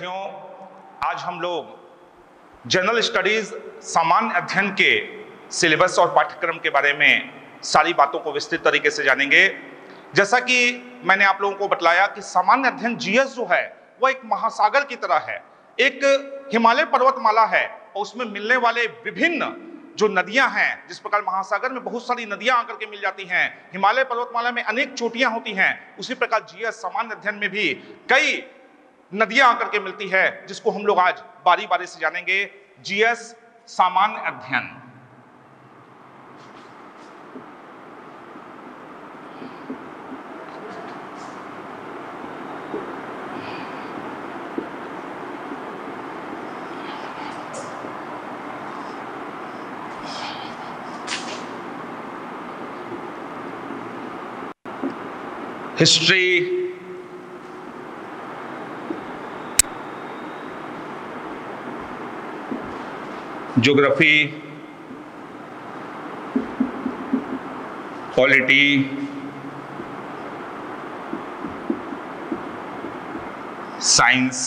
विद्यार्थियों, आज हम लोग जनरल स्टडीज सामान्य अध्ययन के सिलेबस और पाठ्यक्रम के बारे में सारी बातों को विस्तृत तरीके से जानेंगे। जैसा कि मैंने आप लोगों को बतलाया कि सामान्य अध्ययन जीएस जो है वह एक महासागर की तरह है, एक हिमालय पर्वतमाला है और उसमें मिलने वाले विभिन्न जो नदियां हैं, जिस प्रकार महासागर में बहुत सारी नदियां आकर के मिल जाती हैं, हिमालय पर्वतमाला में अनेक चोटियां होती हैं, उसी प्रकार जीएस सामान्य अध्ययन में भी कई नदियां आकर के मिलती है, जिसको हम लोग आज बारी बारी से जानेंगे। जीएस सामान्य अध्ययन। History, geography, polity, science,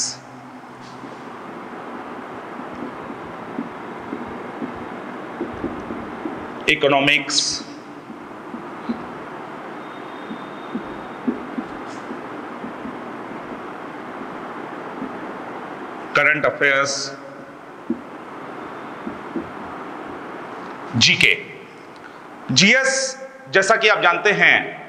economics, current affairs, GK. GS जैसा कि आप जानते हैं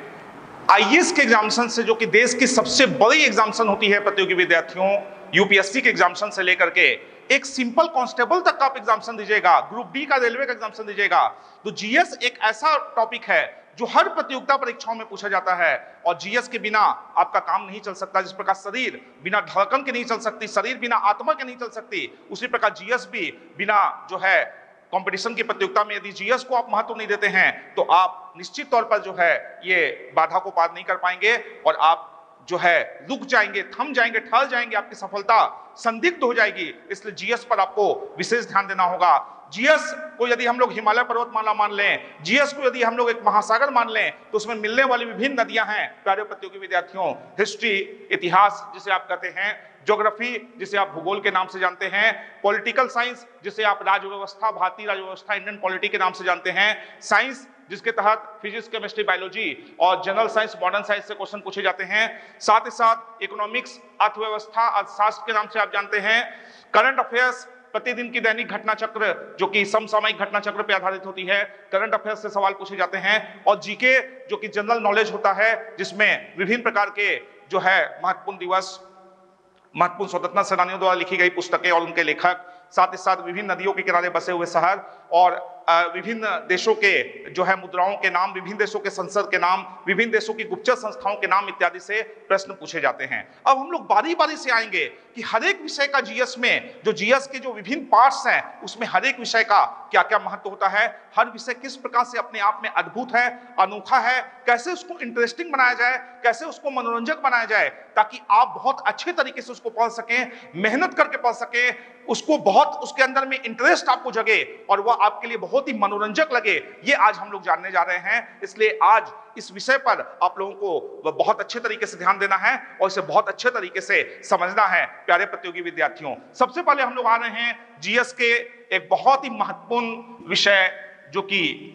आईएएस के एग्जामिनेशन से, जो कि देश की सबसे बड़ी एग्जामिनेशन होती है प्रतियोगी विद्यार्थियों, यूपीएससी के एग्जामिनेशन से लेकर के एक सिंपल कांस्टेबल तक का आप एग्जामिनेशन दीजिएगा, ग्रुप डी का रेलवे का एग्जामिनेशन दीजिएगा, तो जीएस एक ऐसा टॉपिक है जो हर प्रतियोगिता परीक्षाओं में पूछा जाता है। और जीएस के बिना आपका काम नहीं चल सकता। जिस प्रकार शरीर बिना धड़कन के नहीं चल सकती, शरीर बिना आत्मा के नहीं चल सकती, उसी प्रकार जीएस भी बिना जो है कंपटीशन की प्रतियोगिता में यदि जीएस को आप महत्व नहीं देते हैं तो आप निश्चित तौर पर जो है ये बाधा को पार नहीं कर पाएंगे और आप जो है रुक जाएंगे, थम जाएंगे, ठहर जाएंगे, आपकी सफलता संदिग्ध हो जाएगी। इसलिए जीएस पर आपको विशेष ध्यान देना होगा। जीएस को यदि हम लोग हिमालय पर्वतमाला मान लें, जीएस को यदि हम लोग एक महासागर मान लें, तो उसमें मिलने वाली विभिन्न नदियां हैं प्यारे प्रतियोगी विद्यार्थियों। हिस्ट्री, इतिहास जिसे आप कहते हैं, ज्योग्राफी जिसे आप भूगोल के नाम से जानते हैं, पॉलिटिकल साइंस जिसे आप राजव्यवस्था, भारतीय राजव्यवस्था, इंडियन पॉलिटी के नाम से जानते हैं, साइंस जिसके तहत फिजिक्स, केमिस्ट्री, बायोलॉजी और जनरल साइंस, मॉडर्न साइंस से क्वेश्चन पूछे जाते हैं, साथ ही साथ इकोनॉमिक्स, अर्थव्यवस्था, अर्थशास्त्र के नाम से आप जानते हैं, करंट अफेयर्स प्रतिदिन की दैनिक घटना चक्र जो कि समसामयिक घटना चक्र पर आधारित होती है, करंट अफेयर्स से सवाल पूछे जाते हैं, और जीके जो कि जनरल नॉलेज होता है, जिसमें विभिन्न प्रकार के जो है महत्वपूर्ण दिवस, महत्वपूर्ण स्वतंत्रता सेनानियों द्वारा लिखी गई पुस्तकें और उनके लेखक, साथ ही साथ विभिन्न नदियों के किनारे बसे हुए शहर और विभिन्न देशों के जो है मुद्राओं के नाम, विभिन्न देशों के संसद के नाम, विभिन्न देशों की गुप्तचर संस्थाओं के नाम इत्यादि से प्रश्न पूछे जाते हैं। अब हम लोग बारी बारी से आएंगे कि हर एक विषय का जीएस में, जो जीएस के जो विभिन्न पार्ट्स हैं, उसमें हर एक विषय का क्या क्या महत्व होता है, हर विषय किस प्रकार से अपने आप में अद्भुत है, अनोखा है, कैसे उसको इंटरेस्टिंग बनाया जाए, कैसे उसको मनोरंजक बनाया जाए, ताकि आप बहुत अच्छे तरीके से उसको पढ़ सकें, मेहनत करके पढ़ सकें, उसको बहुत उसके अंदर में इंटरेस्ट आपको जगे और वह आपके लिए बहुत ही मनोरंजक लगे। ये आज हम लोग जानने जा रहे हैं। इसलिए आज इस विषय पर आप लोगों को बहुत अच्छे तरीके से ध्यान देना है और इसे बहुत अच्छे तरीके से समझना है प्यारे प्रतियोगी विद्यार्थियों। सबसे पहले हम लोग आ रहे हैं जीएस के एक बहुत ही महत्वपूर्ण विषय जो कि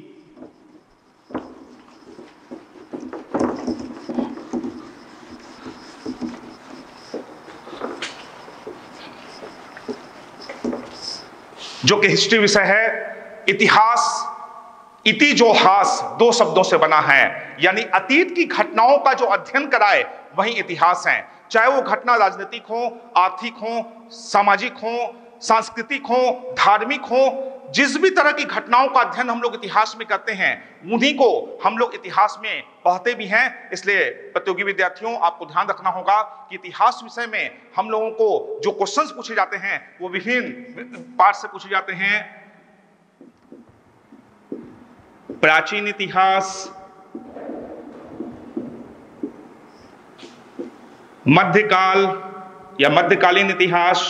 हिस्ट्री विषय है। इतिहास, इति जो हास, दो शब्दों से बना है, यानी अतीत की घटनाओं का जो अध्ययन कराए वही इतिहास है। चाहे वो घटना राजनीतिक हो, आर्थिक हो, सामाजिक हो, सांस्कृतिक हो, धार्मिक हो, जिस भी तरह की घटनाओं का अध्ययन हम लोग इतिहास में करते हैं उन्हीं को हम लोग इतिहास में पढ़ते भी हैं। इसलिए प्रतियोगी विद्यार्थियों आपको ध्यान रखना होगा कि इतिहास विषय में हम लोगों को जो क्वेश्चंस पूछे जाते हैं वो विभिन्न पार्ट से पूछे जाते हैं। प्राचीन इतिहास, मध्यकाल या मध्यकालीन इतिहास,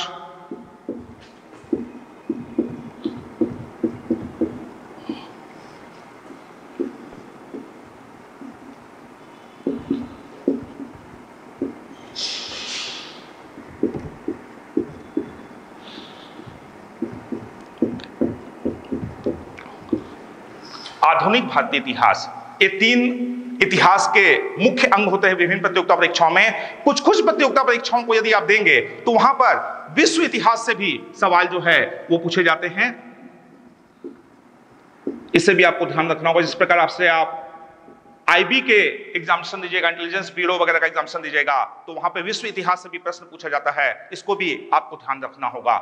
आधुनिक भारतीय इतिहास, ये 3 इतिहास के मुख्य अंग होते हैं विभिन्न प्रतियोगिता परीक्षाओं में। कुछ प्रतियोगिता परीक्षाओं को यदि आप देंगे तो वहां पर विश्व इतिहास से भी सवाल जो है वो पूछे जाते हैं। इससे भी आपको ध्यान रखना होगा। जिस प्रकार आपसे आप आईबी के एग्जामिनेशन दीजिएगा, इंटेलिजेंस ब्यूरो वगैरह का एग्जामिनेशन दीजिएगा, तो वहां पे विश्व इतिहास से भी प्रश्न पूछा जाता है। इसको भी आपको ध्यान रखना होगा।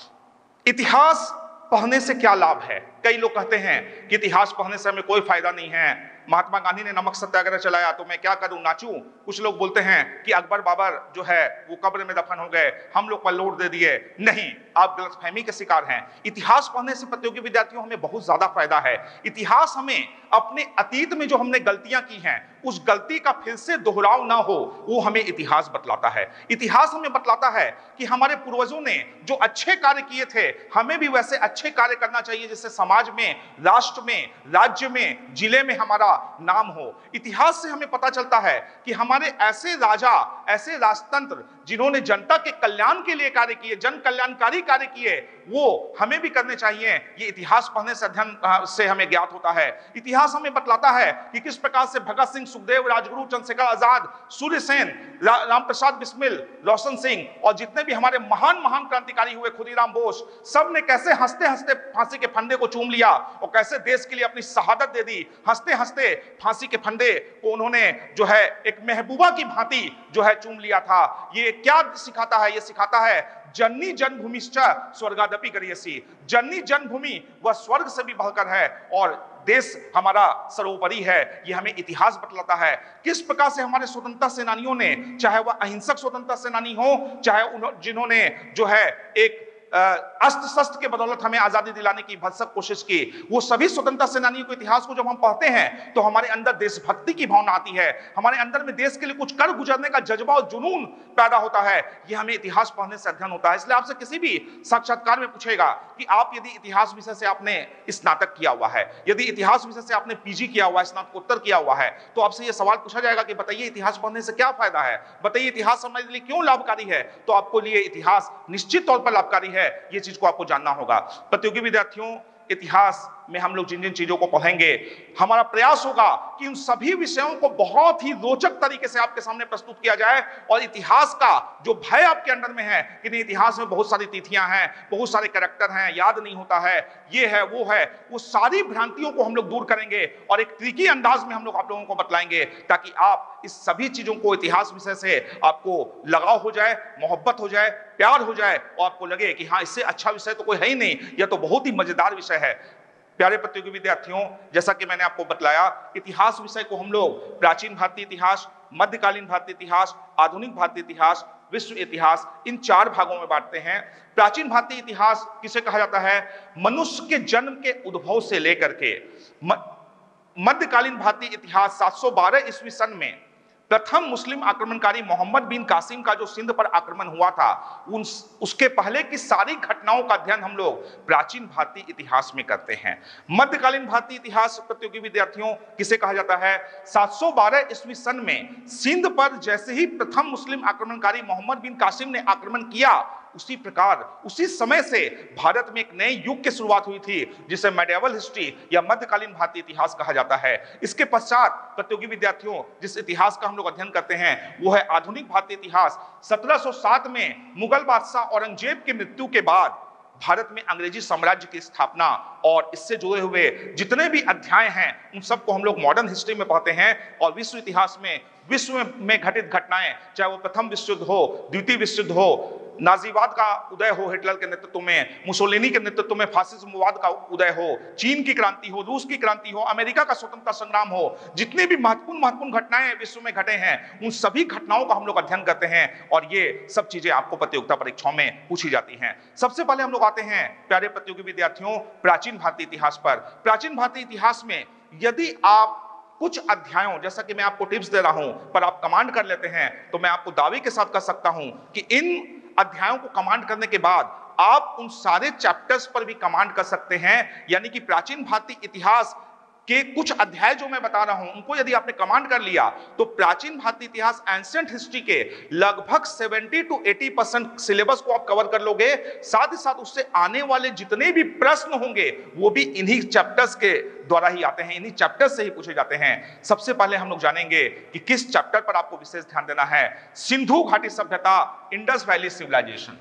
इतिहास पढ़ने से क्या लाभ है? कई लोग कहते हैं कि इतिहास पढ़ने से हमें कोई फायदा नहीं है। महात्मा गांधी ने नमक सत्याग्रह चलाया तो मैं क्या करूं, नाचूं? कुछ लोग बोलते हैं कि अकबर बाबर जो है वो कब्र में दफन हो गए, हम लोग पर लोड दे दिए। नहीं, आप गलतफहमी के शिकार हैं। इतिहास पढ़ने से प्रतियोगी विद्यार्थियों हमें बहुत ज्यादा फायदा है। इतिहास हमें अपने अतीत में जो हमने गलतियां की हैं उस गलती का फिर से दोहराव ना हो, वो हमें इतिहास बतलाता है। इतिहास हमें बतलाता है कि हमारे पूर्वजों ने जो अच्छे कार्य किए थे हमें भी वैसे अच्छे कार्य करना चाहिए जिससे समाज में, राष्ट्र में, राज्य में, जिले में हमारा नाम हो। इतिहास से हमें पता चलता है कि हमारे ऐसे राजा, ऐसे राजतंत्र जिन्होंने जनता के कल्याण के लिए कार्य किए, जन कल्याणकारी कार्य किए, वो हमें भी करने चाहिए। ये इतिहास पढ़ने से, अध्ययन से हमें ज्ञात होता है। इतिहास हमें बतलाता है कि किस प्रकार से भगत सिंह, सुखदेव, राजगुरु, चंद्रशेखर आजाद, सूर्यसेन, रामप्रसाद बिस्मिल, रोशन सिंह और जितने भी हमारे महान महान क्रांतिकारी हुए, खुदीराम बोस, सब ने कैसे हंसते हंसते फांसी के फंदे को चूम लिया और कैसे देश के लिए अपनी शहादत दे दी। हंसते हंसते फांसी के फंदे को उन्होंने जो है एक महबूबा की भांति जो है चूम लिया था। ये क्या सिखाता है? ये सिखाता है जननी जन्मभूमिश्च स्वर्गादपि गरीयसी। जननी जन्मभूमि वह स्वर्ग से भी बढ़कर है और देश हमारा सर्वोपरि है। यह हमें इतिहास बतलाता है किस प्रकार से हमारे स्वतंत्रता सेनानियों ने, चाहे वह अहिंसक स्वतंत्रता सेनानी हो, चाहे जिन्होंने जो है एक अस्त्र शस्त्र के बदौलत हमें आजादी दिलाने की भरसक कोशिश की, वो सभी स्वतंत्रता सेनानियों के इतिहास को जब हम पढ़ते हैं तो हमारे अंदर देशभक्ति की भावना आती है। हमारे अंदर में देश के लिए कुछ कर गुजरने का जज्बा और जुनून पैदा होता है। यह हमें इतिहास पढ़ने से अध्ययन होता है। इसलिए आपसे किसी भी साक्षात्कार में पूछेगा कि आप यदि इतिहास विषय से आपने स्नातक किया हुआ है, यदि इतिहास विषय से आपने पीजी किया हुआ है, स्नातकोत्तर किया हुआ है, तो आपसे यह सवाल पूछा जाएगा कि बताइए इतिहास पढ़ने से क्या फायदा है, बताइए इतिहास हमारे लिए क्यों लाभकारी है, तो आपको लिए इतिहास निश्चित तौर पर लाभकारी है। ये चीज को आपको जानना होगा। प्रतियोगी विद्यार्थियों, इतिहास में हम लोग जिन जिन चीजों को पढ़ेंगे, हमारा प्रयास होगा कि उन सभी विषयों को बहुत ही रोचक तरीके से आपके सामने प्रस्तुत किया जाए और इतिहास का जो भय आपके अंदर में है कि नहीं इतिहास में बहुत सारी तिथियां हैं, बहुत सारे कैरेक्टर हैं, याद नहीं होता है, ये है वो है, वो सारी भ्रांतियों को हम लोग दूर करेंगे और एक ट्रिकी अंदाज में हम लोग आप लोगों को बतलाएंगे ताकि आप इस सभी चीजों को, इतिहास विषय से आपको लगाव हो जाए, मोहब्बत हो जाए, प्यार हो जाए और आपको लगे कि हाँ, इससे अच्छा विषय तो कोई है ही नहीं, यह तो बहुत ही मजेदार विषय है। प्यारे प्रतियोगी विद्यार्थियों, जैसा कि मैंने आपको बतलाया, इतिहास विषय को हम लोग प्राचीन भारतीय इतिहास, मध्यकालीन भारतीय इतिहास, आधुनिक भारतीय इतिहास, विश्व इतिहास, इन 4 भागों में बांटते हैं। प्राचीन भारतीय इतिहास किसे कहा जाता है? मनुष्य के जन्म के उद्भव से लेकर के मध्यकालीन भारतीय इतिहास 712 ईस्वी सन में प्रथम मुस्लिम आक्रमणकारी मोहम्मद बिन कासिम का जो सिंध पर आक्रमण हुआ था, उसके पहले की सारी घटनाओं का अध्ययन हम लोग प्राचीन भारतीय इतिहास में करते हैं। मध्यकालीन भारतीय इतिहास प्रतियोगी विद्यार्थियों किसे कहा जाता है? 712 ईस्वी सन में सिंध पर जैसे ही प्रथम मुस्लिम आक्रमणकारी मोहम्मद बिन कासिम ने आक्रमण किया, उसी प्रकार उसी समय से भारत में एक नए युग की शुरुआत हुई थी जिसे मेडिएवल हिस्ट्री या मध्यकालीन भारतीय इतिहास कहा जाता है। इसके पश्चात प्रतियोगी विद्यार्थियों जिस इतिहास का हम लोग अध्ययन करते हैं वो है आधुनिक भारतीय इतिहास। 1707 में मुगल बादशाह औरंगजेब की मृत्यु के बाद भारत में अंग्रेजी साम्राज्य की स्थापना और इससे जुड़े हुए जितने भी अध्याय हैं उन सबको हम लोग मॉडर्न हिस्ट्री में पढ़ते हैं। और विश्व इतिहास में विश्व में घटित घटनाएं, चाहे वो प्रथम विश्व युद्ध हो, द्वितीय विश्व युद्ध हो, नाजीवाद का उदय हो हिटलर के नेतृत्व में, मुसोलिनी के नेतृत्व में फासिज्मवाद का उदय हो, चीन की क्रांति हो, रूस की क्रांति हो, अमेरिका का स्वतंत्रता संग्राम हो, जितनी भी महत्वपूर्ण घटनाएं विश्व में घटे हैं उन सभी घटनाओं का हम लोग अध्ययन करते हैं और ये सब चीजें आपको प्रतियोगिता परीक्षाओं में पूछी जाती हैं। सबसे पहले हम लोग आते हैं प्यारे प्रतियोगी विद्यार्थियों प्राचीन भारतीय इतिहास पर। प्राचीन भारतीय इतिहास में यदि आप कुछ अध्यायों, जैसा कि मैं आपको टिप्स दे रहा हूं, पर आप कमांड कर लेते हैं तो मैं आपको दावे के साथ कह सकता हूं कि इन अध्यायों को कमांड करने के बाद आप उन सारे चैप्टर्स पर भी कमांड कर सकते हैं। यानी कि प्राचीन भारतीय इतिहास के कुछ अध्याय जो मैं बता रहा हूं उनको यदि आपने कमांड कर लिया तो प्राचीन भारतीय इतिहास एंशिएंट हिस्ट्री के लगभग 70 to 80% सिलेबस को आप कवर कर लोगे। साथ ही साथ उससे आने वाले जितने भी प्रश्न होंगे वो भी इन्हीं चैप्टर्स के द्वारा ही आते हैं, इन्हीं चैप्टर्स से ही पूछे जाते हैं। सबसे पहले हम लोग जानेंगे कि किस चैप्टर पर आपको विशेष ध्यान देना है। सिंधु घाटी सभ्यता, इंडस वैली सिविलाइजेशन।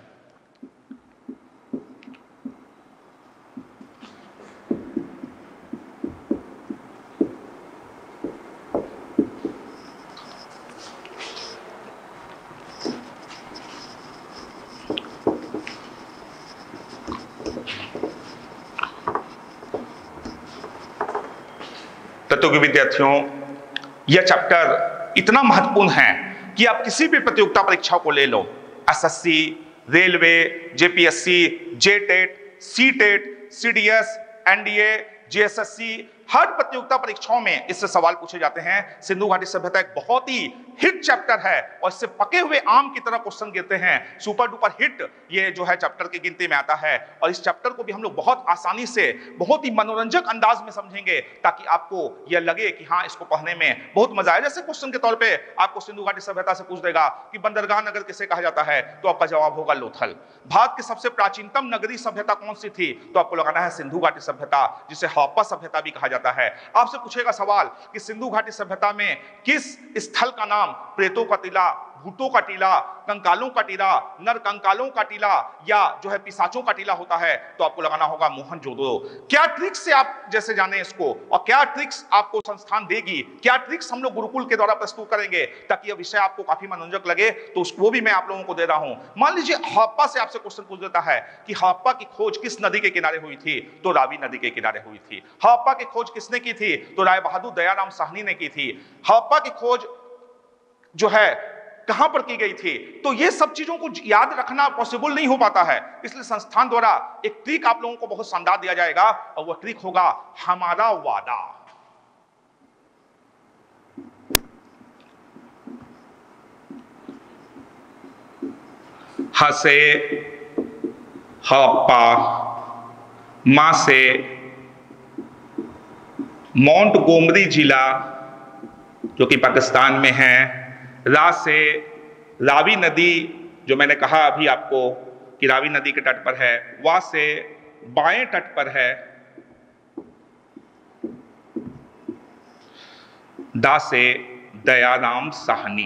के विद्यार्थियों, यह चैप्टर इतना महत्वपूर्ण है कि आप किसी भी प्रतियोगिता परीक्षाओं को ले लो, SSC, railway, JPSC, JTET, CTET, CDS, NDA, JSSC, हर प्रतियोगिता परीक्षाओं में इससे सवाल पूछे जाते हैं। सिंधु घाटी सभ्यता एक बहुत ही हिट चैप्टर है और इससे पके हुए आम की तरह क्वेश्चन गिरते हैं। सुपर डुपर हिट ये जो है चैप्टर की गिनती में आता है और इस चैप्टर को भी हम लोग बहुत आसानी से, बहुत ही मनोरंजक अंदाज में समझेंगे ताकि आपको यह लगे कि हाँ, इसको पढ़ने में बहुत मजा आए। जैसे क्वेश्चन के तौर पे आपको सिंधु घाटी सभ्यता से पूछ देगा कि बंदरगाह नगर किसे कहा जाता है, तो आपका जवाब होगा लोथल। भारत की सबसे प्राचीनतम नगरीय सभ्यता कौन सी थी, तो आपको लगाना है सिंधु घाटी सभ्यता, जिसे हड़प्पा सभ्यता भी कहा जाता है। आपसे पूछेगा सवाल कि सिंधु घाटी सभ्यता में किस स्थल का नाम प्रेतों का टीला, भूतों का टीला, कंकालों का टीला, नर कंकालों का टीला या जो है पिशाचों का टीला होता है, तो आपको लगाना होगा मोहनजोदड़ो। क्या ट्रिक्स से आप जैसे जाने इसको और क्या ट्रिक्स आपको संस्थान देगी, क्या ट्रिक्स हम लोग गुरुकुल के द्वारा प्रस्तुत करेंगे ताकि यह विषय आपको काफी मनोरंजक लगे, तो वो भी मैं आप लोगों को दे रहा हूं। मान लीजिए हड़प्पा से आपसे क्वेश्चन पूछ देता है कि हड़प्पा की खोज किस नदी के किनारे हुई थी, तो रावी नदी के किनारे हुई थी। हड़प्पा की खोज किसने की थी, तो राय बहादुर दयाराम साहनी ने की थी। हड़प्पा की खोज जो है कहां पर की गई थी, तो ये सब चीजों को याद रखना पॉसिबल नहीं हो पाता है, इसलिए संस्थान द्वारा एक ट्रिक आप लोगों को बहुत शानदार दिया जाएगा और वह ट्रिक होगा हमारा वादा। ह से हड़प्पा, मा से माउंट गोमरी जिला जो कि पाकिस्तान में है, रा से रावी नदी जो मैंने कहा अभी आपको कि रावी नदी के तट पर है, वा से बाएं तट पर है, दा से दयाराम साहनी।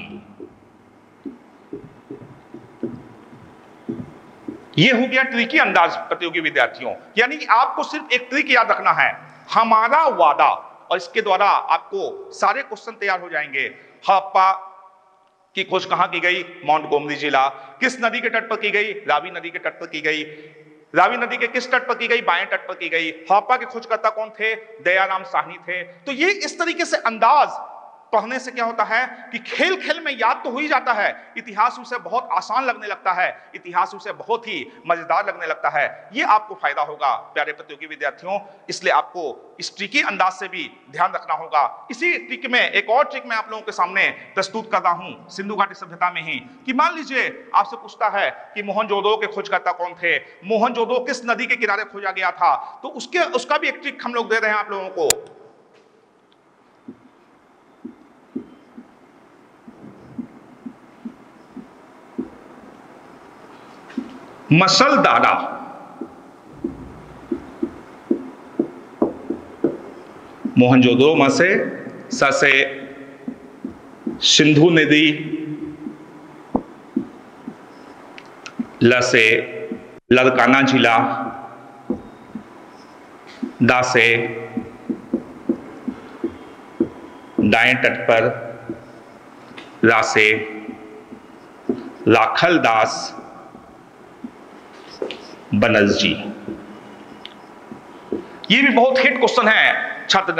ये हो गया ट्रिकी अंदाज प्रतियोगी विद्यार्थियों, यानी कि आपको सिर्फ एक ट्रिक याद रखना है, हमारा वादा, और इसके द्वारा आपको सारे क्वेश्चन तैयार हो जाएंगे। हड़प्पा की खोज कहां की गई, माउंट गोमरी जिला। किस नदी के तट पर की गई, रावी नदी के तट पर की गई। रावी नदी के किस तट पर की गई, बाएं तट पर की गई। हड़प्पा के खोजकर्ता कौन थे, दयाराम साहनी थे। तो ये इस तरीके से अंदाज पढ़ने से क्या होता है कि खेल खेल में याद तो हो ही जाता है, इतिहास उसे बहुत आसान लगने लगता है, इतिहास उसे बहुत ही मजेदार लगने लगता है। ये आपको फायदा होगा प्यारे प्रतियोगी विद्यार्थियों, इसलिए आपको इस ट्रिकी अंदाज से भी ध्यान रखना होगा। इसी ट्रिक में एक और ट्रिक मैं आप लोगों के सामने प्रस्तुत कर रहा हूं सिंधु घाटी सभ्यता में ही, कि मान लीजिए आपसे पूछता है कि मोहनजोदड़ो के खोजकर्ता कौन थे, मोहनजोदड़ो किस नदी के किनारे खोजा गया था, तो उसका भी एक ट्रिक हम लोग दे रहे हैं आप लोगों को। मसलदारा, मोहनजोदड़ो म से, स से सिंधु नदी, ल से लड़काना जिला, दा से दाएं तट पर, रा से राखल दास बनर्जी। ये भी बहुत हिट क्वेश्चन है छात्रगण।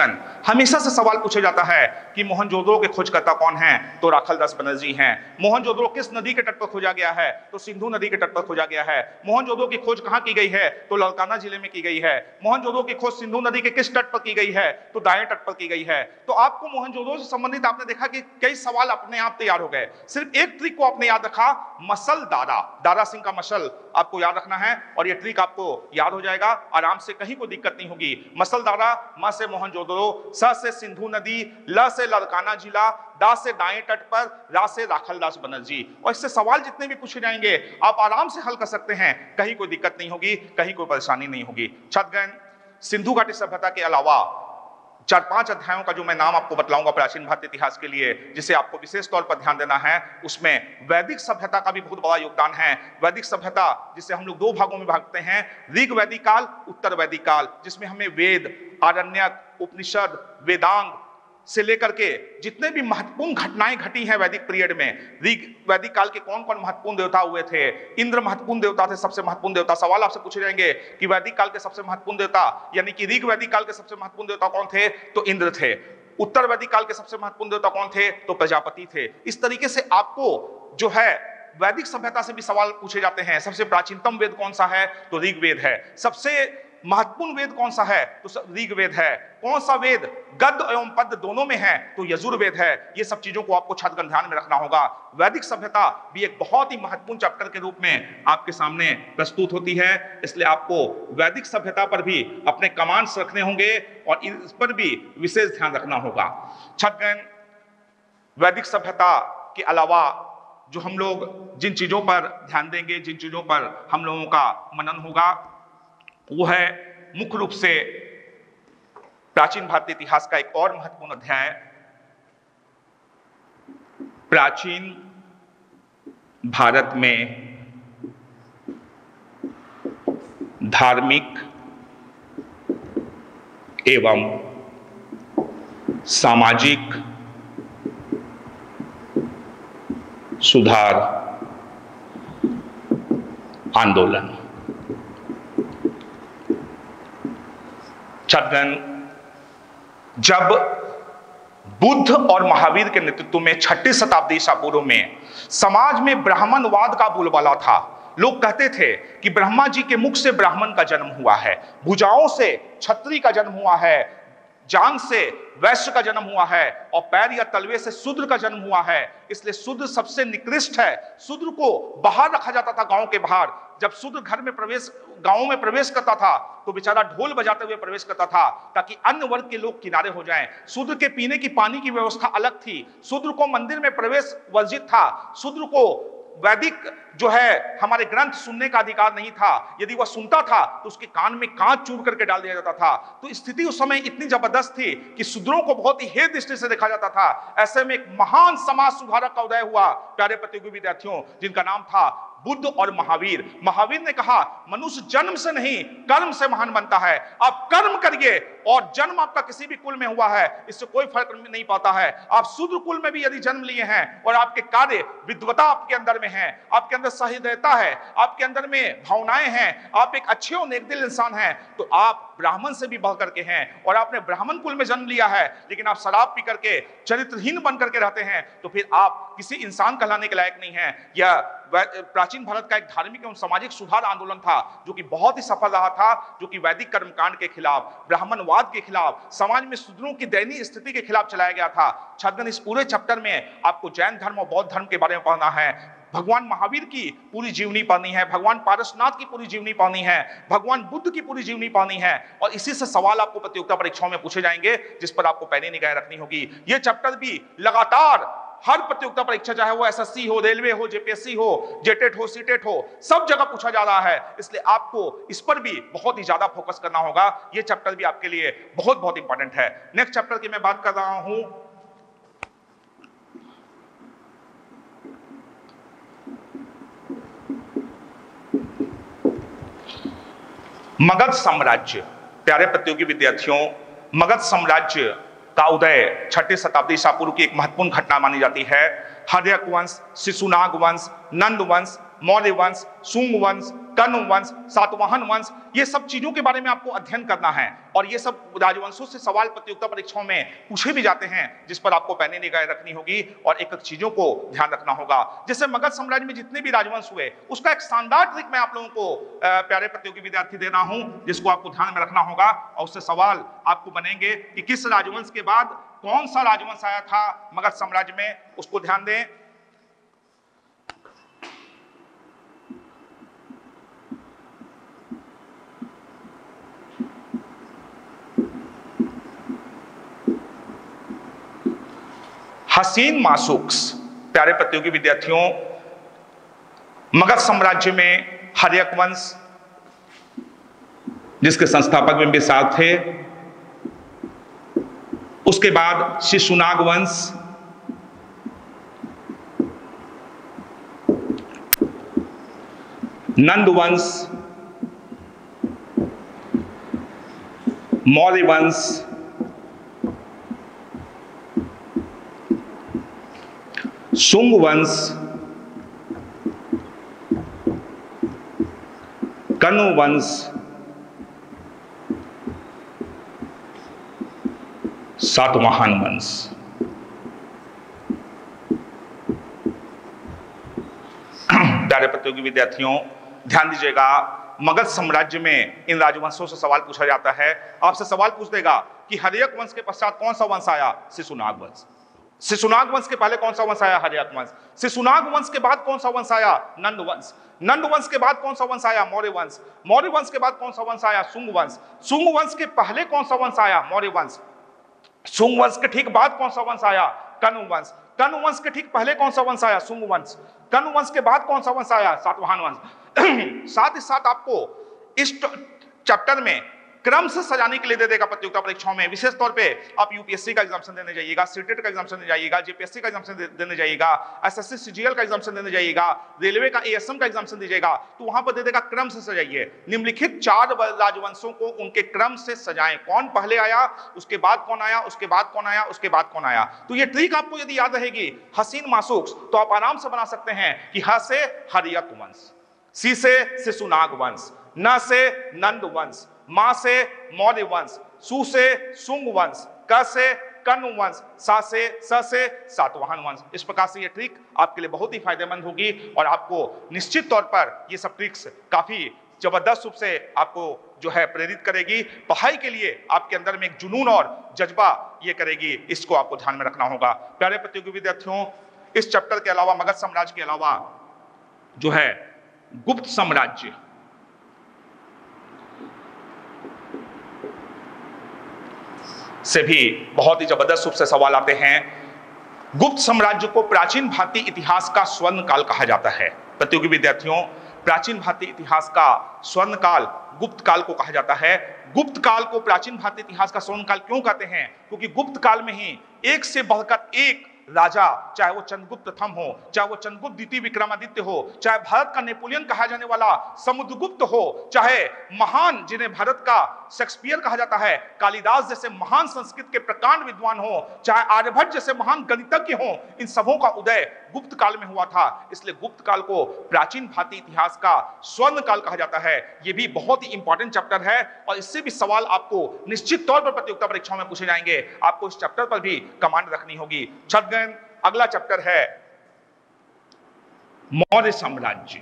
हमेशा से सवाल पूछा जाता है कि मोहनजोदड़ो के खोजकर्ता कौन हैं, तो राखालदास बनर्जी हैं। मोहनजोदड़ो किस नदी के तट पर खोजा गया है, तो सिंधु नदी के तट पर खोजा गया है। मोहनजोदड़ो की खोज कहां की गई है, तो लालकाना जिले में की गई है। मोहनजोदड़ो की खोज सिंधु नदी के किस तट पर की गई है, तो दाएं तट पर की गई है। तो आपको मोहनजोदड़ो से संबंधित आपने देखा कि कई सवाल अपने आप तैयार हो गए। सिर्फ एक ट्रिक को आपने याद रखा, मसल दारा, दारा सिंह का मसल आपको याद रखना है और यह ट्रिक आपको याद हो जाएगा आराम से, कहीं कोई दिक्कत नहीं होगी। मसल दारा, म से मोहनजोदड़ो, स से सिंधु नदी, ल से लालकाना जिला, दा से दाएं तट पर, रा से राखालदास बनर्जी। और इससे सवाल जितने भी पूछे जाएंगे आप आराम से हल कर सकते हैं, कहीं कोई दिक्कत नहीं होगी, कहीं कोई परेशानी नहीं होगी। छात्रगण, सिंधु घाटी सभ्यता के अलावा 4-5 अध्यायों का जो मैं नाम आपको बतलाऊंगा प्राचीन भारतीय इतिहास के लिए, जिसे आपको विशेष तौर पर ध्यान देना है, उसमें वैदिक सभ्यता का भी बहुत बड़ा योगदान है। वैदिक सभ्यता जिसे हम लोग 2 भागों में भागते हैं, ऋग वैदिक काल, उत्तर वैदिक काल, जिसमें हमें वेद, आरण्यक, उपनिषद, वेदांग से लेकर के जितने भी महत्वपूर्ण घटनाएं घटी हैं वैदिक पीरियड में, ऋग वैदिक काल के कौन कौन महत्वपूर्ण देवता हुए थे। इंद्र महत्वपूर्ण देवता थे, सबसे महत्वपूर्ण देवता। सवाल आपसे पूछे जाएंगे कि वैदिक काल के सबसे महत्वपूर्ण देवता, यानी कि ऋग वैदिक काल के सबसे महत्वपूर्ण देवता कौन थे, तो इंद्र थे। उत्तर वैदिक काल के सबसे महत्वपूर्ण देवता कौन थे, तो प्रजापति थे। इस तरीके से आपको जो है वैदिक सभ्यता से भी सवाल पूछे जाते हैं। सबसे प्राचीनतम वेद कौन सा है, तो ऋग्वेद है। सबसे महत्वपूर्ण वेद कौन सा है, तो ऋग्वेद है। कौन सा वेद गद्य एवं पद्य दोनों में है, तो यजुर्वेद है। ये सब चीजों को आपको छात्रगण ध्यान में रखना होगा। वैदिक सभ्यता भी एक बहुत ही महत्वपूर्ण चैप्टर के रूप में आपके सामने प्रस्तुत होती है, इसलिए आपको वैदिक सभ्यता पर भी अपने कमांड्स रखने होंगे और इस पर भी विशेष ध्यान रखना होगा। छात्रगण, वैदिक सभ्यता के अलावा जो हम लोग जिन चीजों पर ध्यान देंगे, जिन चीजों पर हम लोगों का मनन होगा, वो है मुख्य रूप से प्राचीन भारतीय इतिहास का एक और महत्वपूर्ण अध्याय, प्राचीन भारत में धार्मिक एवं सामाजिक सुधार आंदोलन। छात्रगण, जब बुद्ध और महावीर के नेतृत्व में 6ठी शताब्दी ईसा पूर्व में समाज में ब्राह्मणवाद का बोलबाला था। लोग कहते थे कि ब्रह्मा जी के मुख से ब्राह्मण का जन्म हुआ है, भुजाओं से क्षत्रिय का जन्म हुआ है, जांग से वैश्य का जन्म हुआ है और पैर या तलवे से शूद्र का जन्म हुआ है। इसलिए शूद्र सबसे निकृष्ट है। शूद्र को बाहर रखा जाता था, गांव के बाहर। जब शूद्र घर में प्रवेश, गांव में प्रवेश करता था तो बेचारा ढोल बजाते हुए प्रवेश करता था ताकि अन्य वर्ग के लोग किनारे हो जाएं। शूद्र के पीने की पानी की व्यवस्था अलग थी। शूद्र को मंदिर में प्रवेश वर्जित था। शूद्र को वैदिक जो है हमारे ग्रंथ सुनने का अधिकार नहीं था। यदि वह सुनता था तो उसके कान में कांच चूर करके डाल दिया जाता था। तो स्थिति उस समय इतनी जबरदस्त थी कि शूद्रों को बहुत ही हेय दृष्टि से देखा जाता था। ऐसे में एक महान समाज सुधारक का उदय हुआ, प्यारे प्रतियोगी विद्यार्थियों, जिनका नाम था बुद्ध और महावीर। महावीर ने कहा, मनुष्य जन्म से नहीं कर्म से महान बनता है। आप कर्म करिए, और जन्म आपका किसी भी कुल में हुआ है इससे कोई फर्क नहीं पड़ता है। आप शूद्र कुल में भी यदि जन्म लिए हैं और आपके कार्य विद्वता आपके अंदर में है, आपके अंदर सहृदयता है, आपके अंदर में भावनाएं हैं, आप एक अच्छे और नेकदिल इंसान हैं, तो आप ब्राह्मण से भी बढ़ करके हैं। और आपने ब्राह्मण कुल में जन्म लिया है लेकिन आप शराब पी करके चरित्रहीन बन करके रहते हैं, तो फिर आप किसी इंसान कहलाने के लायक नहीं हैं। यह प्राचीन भारत का एक धार्मिक एवं सामाजिक सुधार आंदोलन था जो कि बहुत ही सफल रहा था, जो कि वैदिक कर्मकांड के खिलाफ, ब्राह्मणवाद के खिलाफ, समाज में शूद्रों की दयनीय स्थिति के खिलाफ चलाया गया था। छात्रगण, इस पूरे चैप्टर में आपको जैन धर्म और बौद्ध धर्म के बारे में पढ़ना है, भगवान महावीर की पूरी जीवनी पानी है, भगवान पारसनाथ की पूरी जीवनी पानी है, भगवान बुद्ध की पूरी जीवनी पानी है। और इसी से सवाल आपको प्रतियोगिता परीक्षाओं में पूछे जाएंगे जिस पर आपको पैनी निगाह रखनी होगी। यह चैप्टर भी लगातार हर प्रतियोगिता परीक्षा, चाहे वो एसएससी हो, रेलवे हो, जेपीएससी हो, जेटेट हो, सीटेट हो, सब जगह पूछा जा रहा है। इसलिए आपको इस पर भी बहुत ही ज्यादा फोकस करना होगा। यह चैप्टर भी आपके लिए बहुत बहुत इंपॉर्टेंट है। नेक्स्ट चैप्टर की मैं बात कर रहा हूं, मगध साम्राज्य। प्यारे प्रतियोगी विद्यार्थियों, मगध साम्राज्य का उदय 6ठी शताब्दी ईसा पूर्व की एक महत्वपूर्ण घटना मानी जाती है। हर्यक वंश, शिशुनाग वंश, नंद वंश, मौर्य वंश, शुंग वंश, कण्व वंश, सातवाहन वंश, ये सब चीजों के बारे में आपको अध्ययन करना है। और ये सब राजवंशों से सवाल प्रतियोगिता परीक्षाओं में पूछे भी जाते हैं, जिस पर आपको पैनी निगाह रखनी होगी और एक एक चीजों को ध्यान रखना होगा। जैसे मगध साम्राज्य में जितने भी राजवंश हुए, उसका एक शानदार ट्रिक मैं आप लोगों को प्यारे प्रतियोगी विद्यार्थी दे रहा हूं, जिसको आपको ध्यान में रखना होगा और उससे सवाल आपको बनेंगे कि किस राजवंश के बाद कौन सा राजवंश आया था मगध साम्राज्य में, उसको ध्यान दें। हसीन माशुक्स, प्यारे प्रतियोगी विद्यार्थियों, मगध साम्राज्य में हर्यक वंश, जिसके संस्थापक बिंबिसार थे, उसके बाद शिशुनाग वंश, नंद वंश, मौर्य वंश, शुंग वंश, कण्व वंश, सातवाहन वंश। प्यारे प्रतियोगी विद्यार्थियों, ध्यान दीजिएगा, मगध साम्राज्य में इन राजवंशों से सवाल पूछा जाता है। आपसे सवाल पूछ देगा कि हर्यक वंश के पश्चात कौन सा वंश आया? शिशुनाग वंश। शिशुनाग वंश के पहले कौन सा वंश आया? हर्यक वंश। शिशुनाग वंश के बाद कौन सा वंश आया? नंद वंश। नंद वंश के बाद कौन सा वंश आया? मौर्य वंश। मौर्य वंश के बाद कौन सा वंश आया? शुंग वंश। शुंग वंश के पहले कौन सा वंश आया? मौर्य वंश। शुंग वंश के ठीक बाद कौन सा वंश आया? कण्व वंश। कण्व वंश के ठीक पहले कौन सा वंश आया? शुंग वंश। कण्व वंश के बाद कौन सा वंश आया? सातवाहन वंश। साथ ही साथ आपको इस चैप्टर में क्रम से सजाने के लिए दे देगा प्रतियोगिता परीक्षाओं में। विशेष तौर पे आप यूपीएससी का एग्जामिनेशन देने जाइएगा, सीटेट का एग्जामिनेशन देने जाइएगा, जेपीएससी का एग्जामिनेशन देने जाइएगा, एसएससी सीजीएल का एग्जामिनेशन देने जाइएगा, रेलवे का एएसएम का एग्जामिनेशन दीजिएगा, तो वहां पर दे देगा क्रम से सजाइए। निम्नलिखित 4 राजवंशों को उनके क्रम से सजाएं। कौन पहले आया, उसके बाद कौन आया, उसके बाद कौन आया, उसके बाद कौन आया। तो ये ट्रिक आपको यदि याद रहेगी हसीन माशुक्स, तो आप आराम से बना सकते हैं कि ह से हर्यक वंश, सी से शिशुनाग वंश, न से नंद वंश, मां से मौर्य वंश, सु से शुंग वंश, क से कण्व वंश, सा से सातवाहन वंश। इस प्रकार से ये ट्रिक आपके लिए बहुत ही फायदेमंद होगी और आपको निश्चित तौर पर ये सब ट्रिक्स काफी जबरदस्त रूप से आपको जो है प्रेरित करेगी। पढ़ाई के लिए आपके अंदर में एक जुनून और जज्बा ये करेगी। इसको आपको ध्यान में रखना होगा। प्यारे प्रतियोगी विद्यार्थियों, इस चैप्टर के अलावा, मगध साम्राज्य के अलावा जो है गुप्त साम्राज्य, से भी बहुत ही जबरदस्त रूप से सवाल आते हैं। गुप्त साम्राज्य को प्राचीन भारतीय इतिहास का स्वर्ण काल कहा जाता है। प्रतियोगी विद्यार्थियों, प्राचीन भारतीय इतिहास का स्वर्ण काल गुप्त काल को कहा जाता है। गुप्त काल को प्राचीन भारतीय इतिहास का स्वर्ण काल क्यों कहते हैं? क्योंकि गुप्त काल में ही एक से बढ़कर एक राजा, चाहे वो चंद्रगुप्त प्रथम हो, चाहे वो चंद्रगुप्त द्वितीय विक्रमादित्य हो, चाहे भारत का नेपोलियन कहा जाने वाला समुद्रगुप्त हो, चाहे महान जिन्हें भारत का शेक्सपियर कहा जाता है, कालिदास जैसे महान संस्कृत के प्रकांड विद्वान हो, चाहे आर्यभट्ट जैसे महान गणितज्ञ हो, इन सबों का उदय गुप्त काल में हुआ था। इसलिए गुप्त काल को प्राचीन भारतीय इतिहास का स्वर्ण काल कहा जाता है। यह भी बहुत ही इंपॉर्टेंट चैप्टर है और इससे भी सवाल आपको निश्चित तौर पर प्रतियोगिता परीक्षाओं में पूछे जाएंगे। आपको इस चैप्टर पर भी कमांड रखनी होगी। छात्रगण, अगला चैप्टर है मौर्य साम्राज्य।